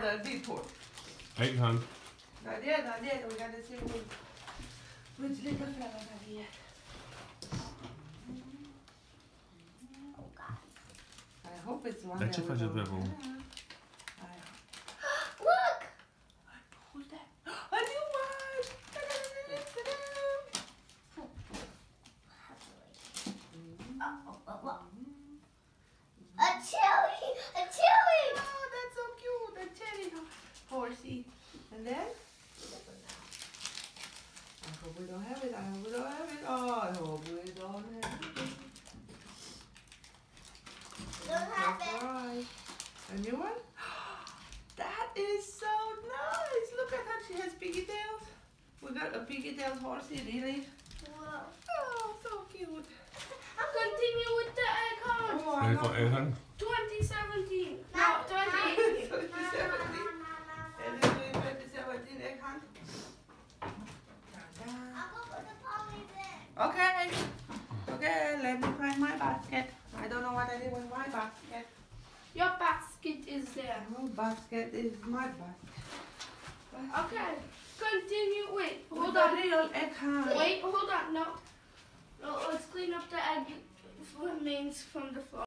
the detour. Egg hunt. Not yet, not yet. We gotta see which little fella got yet. Oh God. I hope it's one. Lekker van je bubbel. Look! Who's that? A new one! A chili! A chili! Oh, that's so cute. A cherry horsey. And then? I hope we don't have it. I hope we don't have it. Oh, I hope we don't have it. Don't have it. Right. A new one? That is so nice. Look at her. She has piggy tails. We got a piggy tailed horsey, really? Whoa. Oh, so cute. Continue with the egg hunt. Oh, I Hoeveel egg hunt? 2017. No, 2018. 2017. And then we 2017 egg hunt. I'll go put the polys in. Okay. Okay, let me find my basket. I don't know what I did with my basket. Your basket is there. Oh, basket is my basket. Okay. Continue. Wait. Hold Hold on. on. Real egg hunt. Wait. Hold on. No. No. Let's clean up the egg remains from the floor.